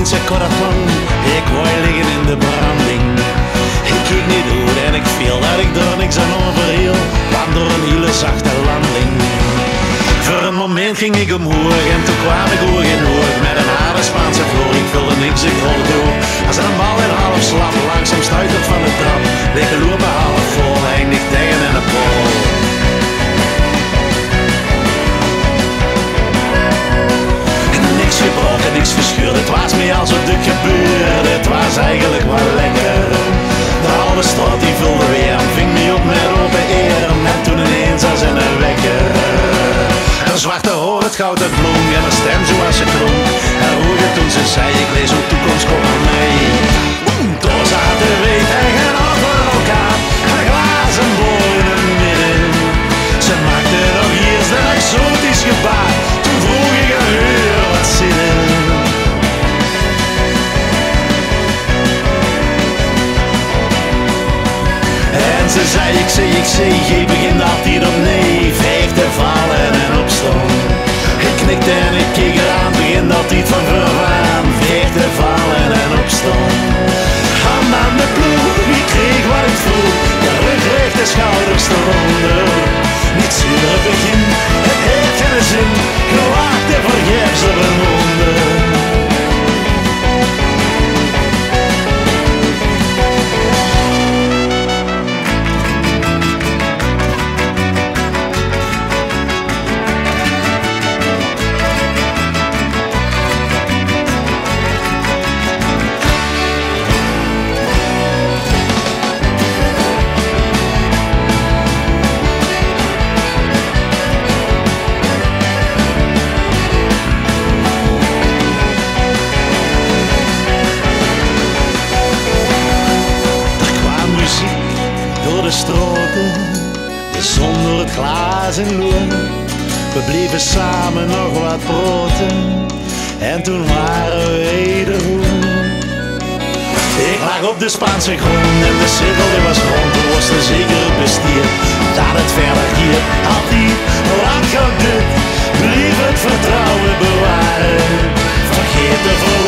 zijn corazon. Ik wou liggen in de branding. Ik keek niet door en ik viel dat ik er niks aan overhiel. Kwam door een hele zachte landing. Voor een moment ging ik omhoog en toen kwam ik oog in oog met een harde Spaanse vloer. Ik vulde niks, ik rolde door. Als een bal in half slap, langzaam stuitend van de trap. Liggen lopen half vol, eindig tegen in de pool. Niks gebroken, niks verscheurd, het was me al zo dik gebeurd. Het was eigenlijk wel lekker. De halve stad die vulde weer, ving me op met open eer. En toen ineens als in een wekker. Een zwarte hoor, het goud uit blonk en een stem zoals ze klonk. En hoorde toen ze zei, ik lees op toekomst, kom maar mee. Toen zaten we tegenover elkaar, een glazen boor in het midden. Ze maakte nog eerst een exotisch gebaar. Toen vroeg ik aan haar wat zinnen. En ze zei, ik zei, je begint altijd op nee. Veegde, vallen en opstaan. Ik knikte en ik keek eraan, begint altijd van vooraan. Veegde, vallen en opstaan. Hand aan de ploeg, ik kreeg wat ik vroeg. De rug recht, de schouders eronder. Niet zuur begin, het heeft geen zin. Gewaagd en vergeefs op een wonder. De straten, de zon door het glazen loer. We bleven samen nog wat praten en toen waren we wederom. Ik lag op de Spaanse grond en de cirkel die was rond. Toen was er zeker het bestier dat het verder hier altijd lang gaat dit. Bleef het vertrouwen bewaren, vergeet de verloren.